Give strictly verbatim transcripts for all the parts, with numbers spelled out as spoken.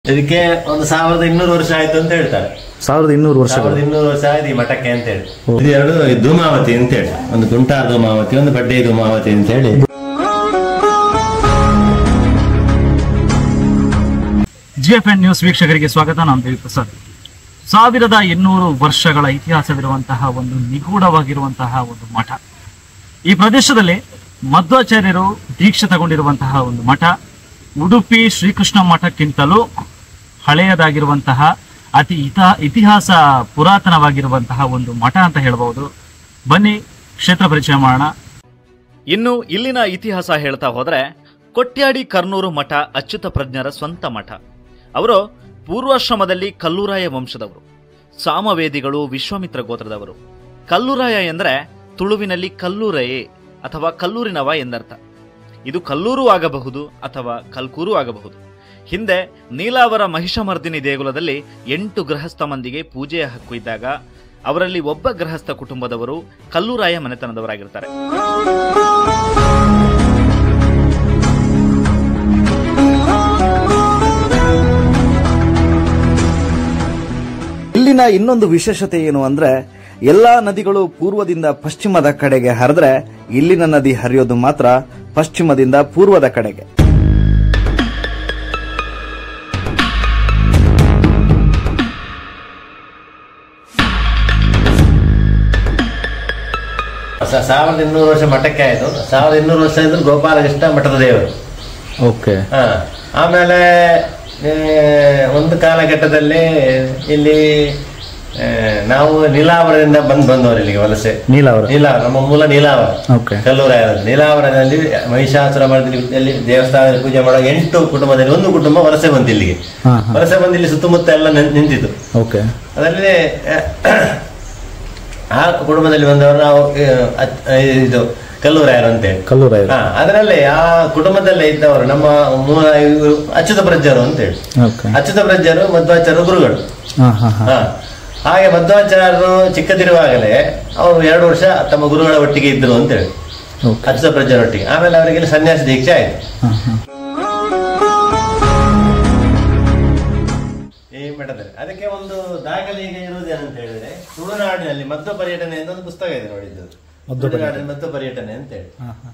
ಇದಕ್ಕೆ ಒಂದು ಸಾವಿರದ ಇನ್ನೂರು ವರ್ಷ ಆಯ್ತು ಅಂತ ಹೇಳ್ತಾರೆ. ಸಾವಿರದ ಇನ್ನೂರು ವರ್ಷ ಸಾವಿರದ ಇನ್ನೂರು ವರ್ಷ ಆಯ್ತು ಈ ಮಠಕ್ಕೆ ಅಂತ ಹೇಳಿ. ಇದು ಎರಡು ಧೂಮಾವತಿ ಅಂತ ಹೇಳಿ, ಒಂದು ಕುಂಟಾರ ಧೂಮಾವತಿ, ಒಂದು ಬಡ್ಡೆ ಧೂಮಾವತಿ ಅಂತ ಹೇಳಿ. ಜಿ ಎಫ್ ಎನ್ ನ್ಯೂಸ್ ವೀಕ್ಷಕರಿಗೆ ಸ್ವಾಗತ. ನಾನು ದೇವಿ ಪ್ರಸಾದ್. ಸಾವಿರದ ಇನ್ನೂರು ವರ್ಷಗಳ ಇತಿಹಾಸವಿರುವಂತಹ ಒಂದು ನಿಗೂಢವಾಗಿರುವಂತಹ ಒಂದು ಮಠ. ಈ ಪ್ರದೇಶದಲ್ಲಿ ಮಧ್ವಾಚಾರ್ಯರು ದೀಕ್ಷೆ ತಗೊಂಡಿರುವಂತಹ ಒಂದು ಮಠ. ಉಡುಪಿ ಶ್ರೀಕೃಷ್ಣ ಮಠಕ್ಕಿಂತಲೂ ಹಳೆಯದಾಗಿರುವಂತಹ ಅತಿ ಇತ ಇತಿಹಾಸ ಪುರಾತನವಾಗಿರುವಂತಹ ಒಂದು ಮಠ ಅಂತ ಹೇಳಬಹುದು. ಬನ್ನಿ ಕ್ಷೇತ್ರ ಪರಿಚಯ ಮಾಡೋಣ. ಇನ್ನು ಇಲ್ಲಿನ ಇತಿಹಾಸ ಹೇಳ್ತಾ ಹೋದ್ರೆ, ಕೊಟ್ಯಾಡಿ ಕರ್ನೂರು ಮಠ ಅಚ್ಯುತ ಪ್ರಜ್ಞರ ಸ್ವಂತ ಮಠ. ಅವರು ಪೂರ್ವಾಶ್ರಮದಲ್ಲಿ ಕಲ್ಲೂರಾಯ ವಂಶದವರು. ಸಾಮವೇದಿಗಳು ವಿಶ್ವಾಮಿತ್ರ ಗೋತ್ರದವರು. ಕಲ್ಲೂರಾಯ ಎಂದರೆ ತುಳುವಿನಲ್ಲಿ ಕಲ್ಲೂರಯೇ ಅಥವಾ ಕಲ್ಲೂರಿನವ ಎಂದರ್ಥ. ಇದು ಕಲ್ಲೂರು ಆಗಬಹುದು ಅಥವಾ ಕಲ್ಕೂರು ಆಗಬಹುದು. ಹಿಂದೆ ನೀಲಾವರ ಮಹಿಷಮರ್ದಿನಿ ದೇಗುಲದಲ್ಲಿ ಎಂಟು ಗೃಹಸ್ಥ ಮಂದಿಗೆ ಪೂಜೆಯ ಹಕ್ಕು ಇದ್ದಾಗ ಅವರಲ್ಲಿ ಒಬ್ಬ ಗೃಹಸ್ಥ ಕುಟುಂಬದವರು ಕಲ್ಲೂರಾಯ ಮನೆತನದವರಾಗಿರ್ತಾರೆ. ಇಲ್ಲಿನ ಇನ್ನೊಂದು ವಿಶೇಷತೆ ಏನು ಅಂದ್ರೆ, ಎಲ್ಲಾ ನದಿಗಳು ಪೂರ್ವದಿಂದ ಪಶ್ಚಿಮದ ಕಡೆಗೆ ಹರಿದ್ರೆ ಇಲ್ಲಿನ ನದಿ ಹರಿಯೋದು ಮಾತ್ರ ಪಶ್ಚಿಮದಿಂದ ಪೂರ್ವದ ಕಡೆಗೆ. ಸಾವಿರದ ಇನ್ನೂರು ವರ್ಷ ಮಠಕ್ಕೆ ಆಯ್ತು. ಸಾವಿರದ ಇನ್ನೂರು ವರ್ಷ ಇದ್ರು ಗೋಪಾಲಕೃಷ್ಣ ಮಠದ ದೇವರು. ಓಕೆ. ಹಾ, ಆಮೇಲೆ ಒಂದು ಕಾಲಘಟ್ಟದಲ್ಲಿ ಇಲ್ಲಿ ನಾವು ನೀಲಾವರದಿಂದ ಬಂದು ಬಂದವರು ಇಲ್ಲಿಗೆ ವಲಸೆ. ನೀಲಾವರ ನೀಲಾವರ ನಮ್ಮ ಮೂಲ ನೀಲಾವರ, ಕಲ್ಲೂರಾಯ. ನೀಲಾವರದಲ್ಲಿ ಮಹಿಷಾಸುರ ಮಠದಲ್ಲಿ ದೇವಸ್ಥಾನದಲ್ಲಿ ಪೂಜೆ ಮಾಡೋ ಎಂಟು ಕುಟುಂಬದಲ್ಲಿ ಒಂದು ಕುಟುಂಬ ವಲಸೆ ಬಂತು ಇಲ್ಲಿಗೆ. ವಲಸೆ ಬಂದು ಇಲ್ಲಿ ಸುತ್ತಮುತ್ತ ಎಲ್ಲ ನಿಂತಿತ್ತು. ಅದರಲ್ಲಿ ಆ ಕುಟುಂಬದಲ್ಲಿ ಬಂದವರು ನಾವು ಇದು ಕಲ್ಲೂರಾಯರು ಅಂತೇಳಿ. ಕಲ್ಲೂರಾಯ. ಹಾ, ಅದರಲ್ಲಿ ಆ ಕುಟುಂಬದಲ್ಲೇ ಇದ್ದವರು ನಮ್ಮ ಮೂಲ ಅಚ್ಯುತ ಪ್ರಜ್ಞರು ಅಂತೇಳಿ. ಅಚ್ಯುತ ಪ್ರಜ್ಞರು ಮಧ್ವಾಚಾರ್ಯ ಗುರುಗಳು. ಹಾ, ಹಾಗೆ ಮಧ್ವಾಚಾರ್ಯರು ಚಿಕ್ಕದಿರುವಾಗಲೇ ಅವರು ಎರಡು ವರ್ಷ ತಮ್ಮ ಗುರುಗಳ ಒಟ್ಟಿಗೆ ಇದ್ರು ಅಂತೇಳಿ, ಅಚ್ಯುತ ಪ್ರಜ್ಞರೊಟ್ಟಿಗೆ. ಆಮೇಲೆ ಅವರಿಗೆ ಸನ್ಯಾಸ ದೀಕ್ಷೆ ಆಯ್ತು ಈ ಮಠದಲ್ಲಿ. ಅದಕ್ಕೆ ಒಂದು ದಾಖಲೆ ಈಗ ಇರುವುದೇನಂತ ಹೇಳಿದ್ರೆ, ತುಳುನಾಡಿನಲ್ಲಿ ಮಧ್ವ ಪರ್ಯಟನೆ ಅಂತ ಒಂದು ಪುಸ್ತಕ ಇದೆ ನೋಡಿದ್ದು. ತುಳುನಾಡಿನ ಮಧ್ವ ಪರ್ಯಟನೆ ಅಂತೇಳಿ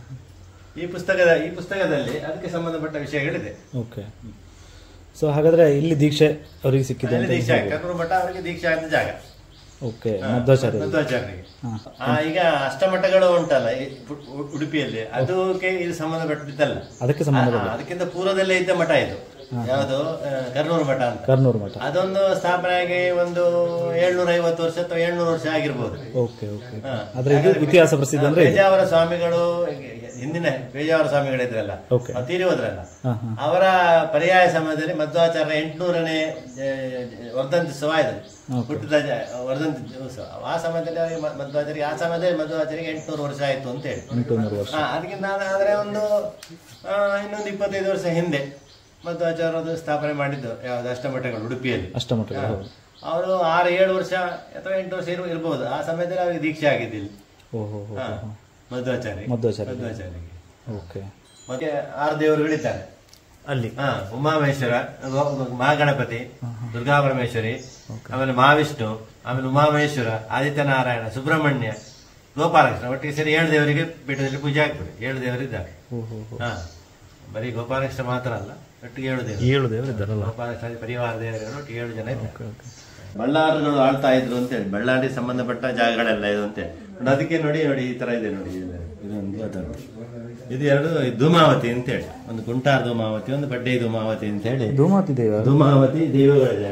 ಈ ಪುಸ್ತಕದ ಈ ಪುಸ್ತಕದಲ್ಲಿ ಅದಕ್ಕೆ ಸಂಬಂಧಪಟ್ಟ ವಿಷಯಗಳಿದೆ. ಓಕೆ. ಸೊ ಹಾಗಾದ್ರೆ ಇಲ್ಲಿ ದೀಕ್ಷೆ ಅವರಿಗೆ ಸಿಕ್ಕಿದೆ. ದೀಕ್ಷೆ ಕರ್ನೂರು ಮಠ ಅವರಿಗೆ ದೀಕ್ಷೆ ಆದ ಜಾಗ. ಓಕೆ. ಮಧ್ವಾಚಾರ್ಯ ಮಧ್ವಾಚಾರ್ಯರಿಗೆ. ಈಗ ಅಷ್ಟಮಠಗಳು ಉಂಟಲ್ಲ ಉಡುಪಿಯಲ್ಲಿ, ಅದಕ್ಕೆ ಇದು ಸಂಬಂಧಪಟ್ಟಿದ್ದಲ್ಲ. ಅದಕ್ಕೆ ಸಂಬಂಧ ಅದಕ್ಕಿಂತ ಪೂರ್ವದಲ್ಲೇ ಇದ್ದ ಮಠ ಇದು. ಯಾವುದು ಕರ್ನೂರು ಮಠ ಅಂತ. ಕರ್ನೂರು ಮಠ ಅದೊಂದು ಸ್ಥಾಪನೆಯಾಗಿ ಒಂದು ಏಳ್ನೂರ ಐವತ್ತು ವರ್ಷ ಅಥವಾ ಏಳ್ನೂರು ವರ್ಷ ಆಗಿರ್ಬೋದು. Okay okay. ಆದ್ರೆ ಇದು ಇತಿಹಾಸ ಪ್ರಸಿದ್ಧ ಅಂದ್ರೆ ಪೇಜಾವರ ಸ್ವಾಮಿಗಳು, ಹಿಂದಿನ ಪೇಜಾವರ ಸ್ವಾಮಿಗಳಿದ್ರಲ್ಲ, ತೀರಿ ಹೋದ್ರಲ್ಲ, ಅವರ ಪರ್ಯಾಯ ಸಮಯದಲ್ಲಿ ಮಧ್ವಾಚಾರ್ಯ ಎಂಟುನೂರನೇ ವರ್ಧಂತ್ಯುತ್ಸವ ಆಯ್ತು, ಹುಟ್ಟಿದ ವರ್ಧಂತಿ ಉತ್ಸವ. ಆ ಸಮಯದಲ್ಲಿ ಅವರಿಗೆ ಮಧ್ವಾಚಾರ್ಯ ಆ ಸಮಯದಲ್ಲಿ ಮಧ್ವಾಚಾರ್ಯಗೆ ಎಂಟುನೂರು ವರ್ಷ ಆಯ್ತು ಅಂತ ಹೇಳಿ. ಅದಕ್ಕಿಂತ ಆದ್ರೆ ಒಂದು ಇನ್ನೊಂದು ಇಪ್ಪತ್ತೈದು ವರ್ಷ ಹಿಂದೆ ಮಧ್ವಾಚಾರ್ಯರು ಸ್ಥಾಪನೆ ಮಾಡಿದ್ದು ಯಾವ್ದು ಅಷ್ಟಮಠಗಳು ಉಡುಪಿಯಲ್ಲಿ. ಅಷ್ಟಮಠಗಳು ಅವರು ಆರು ಏಳು ವರ್ಷ ಅಥವಾ ಎಂಟು ವರ್ಷ ಇರ್ ಇರ್ಬೋದು. ಆ ಸಮಯದಲ್ಲಿ ಅವರಿಗೆ ದೀಕ್ಷೆ ಆಗಿದ್ದಿಲ್ಲ ಮಧ್ವಾಚಾರ್ಯ ಮಧ್ವಾಚಾರ್ಯಗೆ. ಓಕೆ. ಮತ್ತೆ ಆರು ದೇವರುಗಳಿದ್ದಾರೆ ಅಲ್ಲಿ. ಹಾ, ಉಮಾಮಹೇಶ್ವರ, ಮಹಾಗಣಪತಿ, ದುರ್ಗಾ ಪರಮೇಶ್ವರಿ, ಆಮೇಲೆ ಮಹಾವಿಷ್ಣು, ಆಮೇಲೆ ಉಮಾಮಹೇಶ್ವರ, ಆದಿತ್ಯನಾರಾಯಣ, ಸುಬ್ರಹ್ಮಣ್ಯ, ಗೋಪಾಲಕೃಷ್ಣ, ಒಟ್ಟಿಗೆ ಸೇರಿ ಏಳು ದೇವರಿಗೆ ಪೀಠದಲ್ಲಿ ಪೂಜೆ ಆಗ್ತದೆ. ಏಳು ದೇವರಿದ್ದಾರೆ. ಹಾ, ಬರೀ ಗೋಪಾಲಕೃಷ್ಣ ಮಾತ್ರ ಅಲ್ಲ, ಒಟ್ಟಿಗೆ ಏಳು ದೇವರು ಏಳು ದೇವರು ಇದ್ದಾರಲ್ಲ. ಗೋಪಾಲಕೃಷ್ಣ ಪರಿವಾರ ದೇವರುಗಳು ಒಟ್ಟಿಗೆ ಏಳು ಜನ ಇದ್ದಾರೆ. ಬಳ್ಳಾರಗಳು ಆಳ್ತಾ ಇದ್ರು ಅಂತೇಳಿ, ಬಳ್ಳಾರಿ ಸಂಬಂಧಪಟ್ಟ ಜಾಗಗಳೆಲ್ಲ ಇದು ಅಂತೇಳಿ. ಅದಕ್ಕೆ ನೋಡಿ ನೋಡಿ ಈ ತರ ಇದೆ ನೋಡಿ. ಇದೊಂದು ಅದೊಂದು ಇದು ಎರಡು ಧೂಮಾವತಿ ಅಂತೇಳಿ, ಒಂದು ಕುಂಟಾರ ಧೂಮಾವತಿ, ಒಂದು ಬಡ್ಡೆ ಧೂಮಾವತಿ ಅಂತ ಹೇಳಿ. ಧೂಮಾವತಿ ದೇವ ಧೂಮಾವತಿ ದೇವಗಳಿದೆ.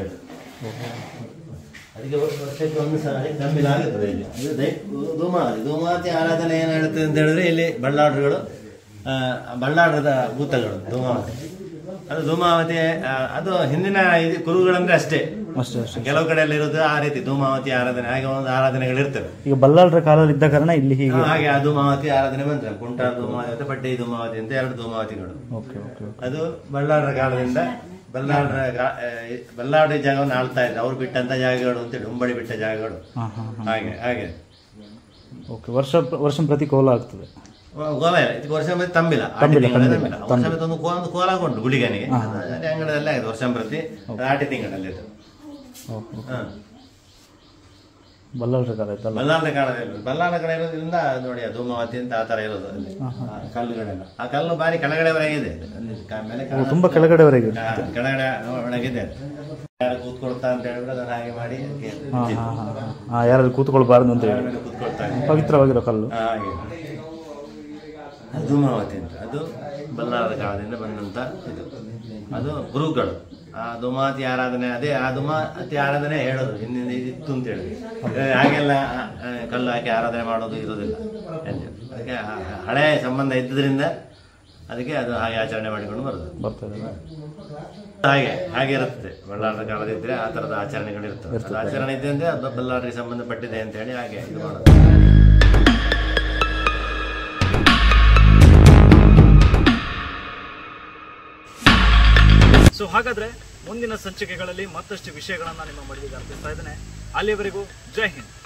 ಅದಕ್ಕೆ ವರ್ಷಕ್ಕೆ ಒಂದು ಸಾರಿ ತಮ್ಮಿಲಾಗುತ್ತದೆ ಇಲ್ಲಿ. ಇದು ಧೂಮಾವತಿ ಧೂಮಾವತಿ ಆರಾಧನೆ ಏನ್ ಹೇಳುತ್ತದೆ ಅಂತ ಹೇಳಿದ್ರೆ, ಇಲ್ಲಿ ಬಳ್ಳಾರಗಳು ಬಳ್ಳಾರದ ಭೂತಗಳು ಧೂಮಾವತಿ. ಅದು ಧೂಮಾವತಿ ಅದು ಹಿಂದಿನ ಇದು ಕುರುಗಳಂದ್ರೆ ಅಷ್ಟೇ, ಕೆಲವು ಕಡೆ ಎಲ್ಲ ಇರೋದು ಆ ರೀತಿ ಧೂಮಾವತಿ ಆರಾಧನೆ. ಹಾಗೆ ಒಂದು ಆರಾಧನೆಗಳು ಇರ್ತವೆ. ಈಗ ಬಲ್ಲಾಳರ ಕಾಲದಲ್ಲಿ ಇದ್ದ ಕಾರಣ ಇಲ್ಲಿ ಹೀಗೆ ಹಾಗೆ ಆ ಧೂಮಾವತಿ ಆರಾಧನೆ ಬಂದ್ರೆ ಕುಂಟಾರ ಧೂಮಾವತಿ ಮತ್ತು ಬಡ್ಡೆ ಧೂಮಾವತಿ ಅಂತ ಎರಡು ಧೂಮಾವತಿಗಳು. ಅದು ಬಳ್ಳಾರರ ಕಾಲದಿಂದ ಬಲ್ಲಾಳರ ಬಲ್ಲಾಡಿ ಜಾಗವನ್ನು ಆಳ್ತಾ ಇದ್ರು. ಅವ್ರು ಬಿಟ್ಟಂತ ಜಾಗಗಳು ಅಂತೇಳಿ, ಉಂಬಳಿ ಬಿಟ್ಟ ಜಾಗಗಳು. ಹಾಗೆ ಹಾಗೆ ವರ್ಷ ವರ್ಷ ಪ್ರತಿ ಕೋಲ ಆಗ್ತದೆ. ಕೋಲ ಇಲ್ಲ, ಇದಕ್ಕೆ ವರ್ಷಂಪ್ರತಿ ತಂಬಿಲ್ಲ, ಆಟಿ ತಿಂಗಳ ತಂಬಿಲ್ಲ. ವರ್ಷಂಪ್ರತಿ ಒಂದು ಕೋ ಒಂದು ಕೋಲ ಉಂಟು ಗುಡಿಗನಿಗೆ, ಅಂಗಡದಲ್ಲೇ ಆಗಿದೆ ವರ್ಷಂಪ್ರತಿ ಆಟಿ ತಿಂಗಳಲ್ಲಿ ಇದು. ಹಾಂ ಬಲ್ಲಾಳ ಕಾಲ ಇತ್ತಲ್ಲ, ಬಲ್ಲಾಳದ ಕಾಲ ಇರೋದು, ಬಲ್ಲಾಳ ಕಡೆ ಇರೋದ್ರಿಂದ ನೋಡಿ ಧೂಮಾವತಿ ಅಂತ ಆ ಥರ ಇರೋದು ಅಲ್ಲಿ ಕಲ್ಲುಗಳೆಲ್ಲ. ಆ ಕಲ್ಲು ಬಾರಿ ಕೆಳಗಡೆವರೆಗೆ ಇದೆ, ಮೇಲೆ ತುಂಬಾ ಕೆಳಗಡೆವರೆಗೆ ಕೆಳಗಡೆ ಒಳಗಿದೆ. ಯಾರು ಕೂತ್ಕೊಳ್ತಾ ಅಂತ ಹೇಳಿದ್ರೆ ಅದನ್ನ ಹಾಗೆ ಮಾಡಿ ಯಾರು ಕೂತ್ಕೊಳ್ಬಾರ್ದು ಅಂತ ಹೇಳಿ ಕೂತ್ಕೊಳ್ತಾರೆ. ಪವಿತ್ರವಾಗಿರೋ ಕಲ್ಲು ಹಾಗೆ ಧೂಮಾವತಿ ಅಂತ, ಅದು ಬಲ್ಲಾಳದ ಕಾಲದಿಂದ ಬಂದಂತ ಇದು. ಅದು ಗುರುಗಳು ಆ ಧೂಮಾವತಿ ಆರಾಧನೆ, ಅದೇ ಆ ಧೂಮಾವತಿ ಆರಾಧನೆ ಹೇಳೋದು ಹಿಂದಿನ ಇತ್ತು ಅಂತ ಹೇಳಿ. ಹಾಗೆಲ್ಲ ಕಲ್ಲು ಹಾಕಿ ಆರಾಧನೆ ಮಾಡೋದು ಇರೋದಿಲ್ಲ. ಅದಕ್ಕೆ ಹಳೆ ಸಂಬಂಧ ಇದ್ದುದರಿಂದ ಅದಕ್ಕೆ ಅದು ಹಾಗೆ ಆಚರಣೆ ಮಾಡಿಕೊಂಡು ಬರೋದು ಬರ್ತದೆ. ಹಾಗೆ ಹಾಗೆ ಇರುತ್ತೆ. ಬಲ್ಲಾಳದ ಕಾಲದಿದ್ರೆ ಆ ಥರದ ಆಚರಣೆಗಳಿರ್ತವೆ. ಅದು ಆಚರಣೆ ಇದೆ ಅಂದರೆ ಅದು ಬಲ್ಲಾಳರಿಗೆ ಸಂಬಂಧಪಟ್ಟಿದೆ ಅಂತ ಹೇಳಿ ಹಾಗೆ ಇದು ಮಾಡೋದು. ಸೊ ಹಾಗಾದ್ರೆ ಮುಂದಿನ ಸಂಚಿಕೆಗಳಲ್ಲಿ ಮತ್ತಷ್ಟು ವಿಷಯಗಳನ್ನ ನಿಮ್ಮ ಮಡಿಲಿಗೆ ಅರ್ಪಿಸ್ತಾ ಇದ್ದೇನೆ. ಅಲ್ಲಿವರೆಗೂ ಜೈ ಹಿಂದ್.